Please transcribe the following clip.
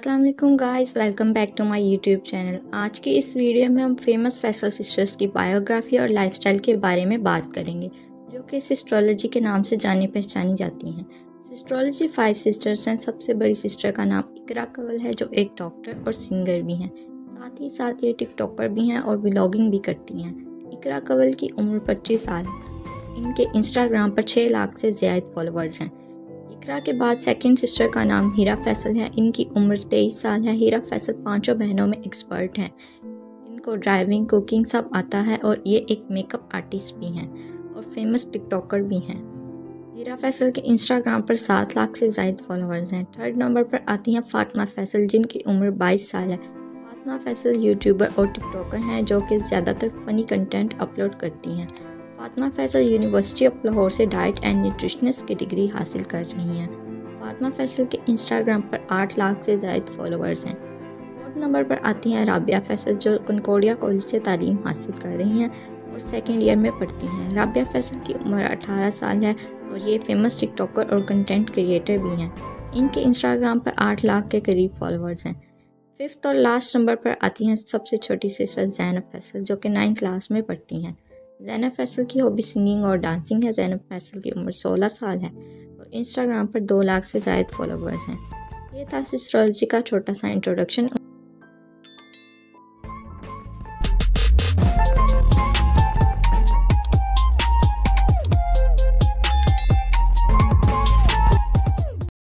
अस्सलाम वालेकुम guys, welcome back to my YouTube channel. आज की इस वीडियो में हम फेमस फैसल सिस्टर्स की बायोग्राफी और लाइफस्टाइल के बारे में बात करेंगे, जो कि सिस्ट्रोलॉजी के नाम से जानी पहचानी जाती हैं। सिस्ट्रोलॉजी 5 सिस्टर्स हैं। सबसे बड़ी सिस्टर का नाम इकरा कंवल है, जो एक डॉक्टर और सिंगर भी हैं। साथ ही ये टिकटॉकर भी हैं और व्लॉगिंग भी करती हैं। इकरा कंवल की उम्र 25 साल है। इनके इंस्टाग्राम पर 6 लाख से ज़्यादा फॉलोअर्स हैं। इकरा के बाद सेकंड सिस्टर का नाम हीरा फैसल है। इनकी उम्र 23 साल है। हीरा फैसल 5 बहनों में एक्सपर्ट हैं। इनको ड्राइविंग, कुकिंग सब आता है और ये एक मेकअप आर्टिस्ट भी हैं और फेमस टिकटॉकर भी हैं। हीरा फैसल के इंस्टाग्राम पर 7 लाख से ज़्यादा फॉलोअर्स हैं। थर्ड नंबर पर आती हैं फातिमा फैसल, जिनकी उम्र 22 साल है। फातिमा फैसल यूट्यूबर और टिकटॉकर हैं, जो कि ज़्यादातर फ़नी कंटेंट अपलोड करती हैं। फातिमा फैसल यूनिवर्सिटी ऑफ लाहौर से डाइट एंड न्यूट्रिशनिस्ट की डिग्री हासिल कर रही हैं। फातिमा फैसल के इंस्टाग्राम पर 8 लाख से ज़्यादा फॉलोअर्स हैं। फोर्थ नंबर पर आती हैं राबिया फैसल, जो कनकोडिया कॉलेज से तालीम हासिल कर रही हैं और सेकेंड ईयर में पढ़ती हैं। राबिया फैसल की उम्र 18 साल है और ये फेमस टिकटॉकर और कंटेंट क्रिएटर भी हैं। इनके इंस्टाग्राम पर 8 लाख के करीब फॉलोअर्स हैं। फिफ्थ और लास्ट नंबर पर आती हैं सबसे छोटी सिस्टर ज़ैनब फैसल, जो कि 9th क्लास में पढ़ती हैं। ज़ैनब फैसल की हॉबी सिंगिंग और डांसिंग है। ज़ैनब फैसल की उम्र 16 साल है और इंस्टाग्राम पर 2 लाख से ज़्यादा फॉलोवर्स हैं। ये था सिस्ट्रोलॉजी का छोटा सा इंट्रोडक्शन।